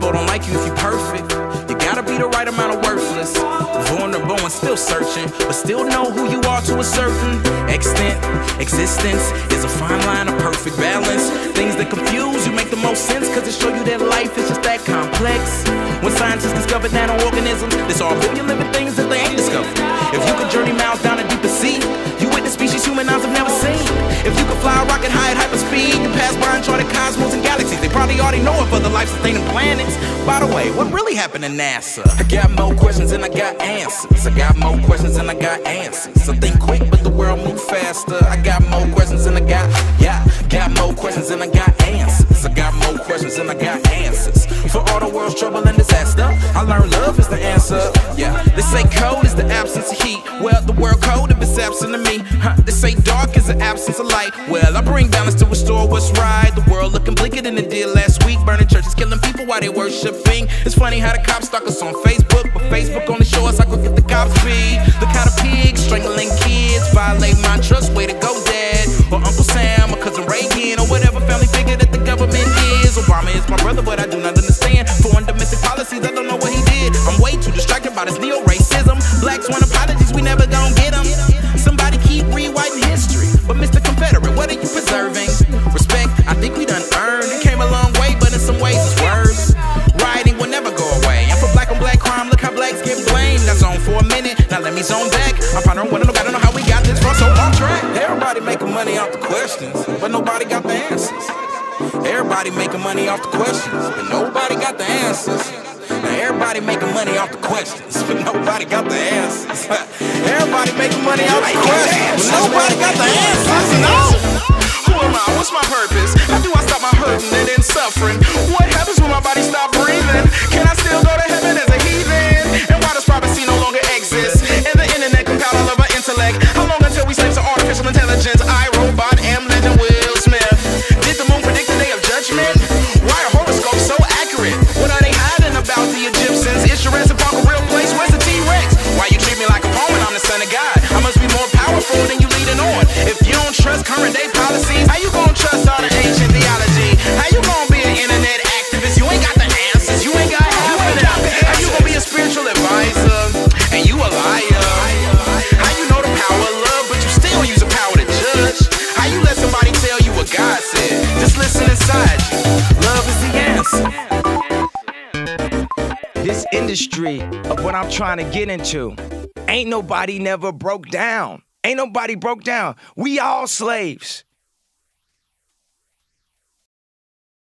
world don't like you if you're perfect. You gotta be the right amount of worthless, vulnerable and still searching, but still know who you are to a certain extent. Existence is a fine line of perfect balance. Things that confuse you make the most sense, cause it show you that life is just that complex. When scientists discovered nano-organisms, there's all billion living things that they ain't discovered. If you could journey miles down a deeper sea, you witness species human eyes have never seen. If you could fly a rocket high at hyperspeed and pass by uncharted cosmos and galaxies, they probably already know of other life-sustaining planets. By the way, what really happened to NASA? I got more questions than I got answers. I got more questions than I got answers. I think quick, but the world move faster. I got more questions than I got, got more questions than I got answers. I got more questions than I got answers. For all the world's trouble and disaster, I learned love is the answer. Yeah, they say cold is the absence of heat. Well, the world cold if it's absent of me. They say dark is the absence of light. Well, I bring balance to restore what's right. The world looking bleaker than it did last week. Burning churches, killing people while they worshiping. It's funny how the cops stalk us on Facebook, but Facebook only show us how quick the cops be. Look how the pigs strangling kids violate my trust. Way to go, Dad, or Uncle Sam, or Cousin Reagan, or whatever family figure that the government is. Obama is my brother, but I do not understand foreign domestic policies. I don't know what he did. I'm way too distracted by this neo-racism. Blacks want apologies, we never gon' get them. Somebody keep rewriting history, but Mr. Confederate, what are you preserving? Respect, I think we done earned. It came a long way, but in some ways it's worse. Rioting will never go away. And for black on black crime, look how blacks get blamed. I zone for a minute, now let me zone back. I'm pondering what I don't know how we got this from so off track. Everybody making money off the questions, but nobody got the answers. Everybody making money off the questions, but nobody got the answers. Now everybody making money off the questions, but nobody got the answers. Everybody making money off the questions, but nobody got the answers. No! Who am I? What's my purpose? How do I stop my hurting and then suffering? What happens when my body stop breathing? Can I still go to heaven as a heathen? And why does privacy no longer exist? And the internet compiled all of our intellect. How long until we slave to artificial intelligence? I, Robot, am Legend, Will Smith. Did the moon predict the day of judgment? Why are horoscopes so accurate? What are they hiding about the Egyptians? Is Jurassic Park a real place? Where's the T-Rex? Why you treat me like a pawn when I'm the son of God? I must be more powerful than you leading on. If you don't trust current day policies, how you gonna trust all the ancient theology? How you gonna be an internet activist? You ain't got the answers, you ain't got half of them. How you gonna be a spiritual advisor and you a liar? How you know the power of love but you still use the power to judge? How you let somebody tell you what God said? Just listen inside you. Love is the answer. This industry of what I'm trying to get into, ain't nobody never broke down. Ain't nobody broke down. We all slaves.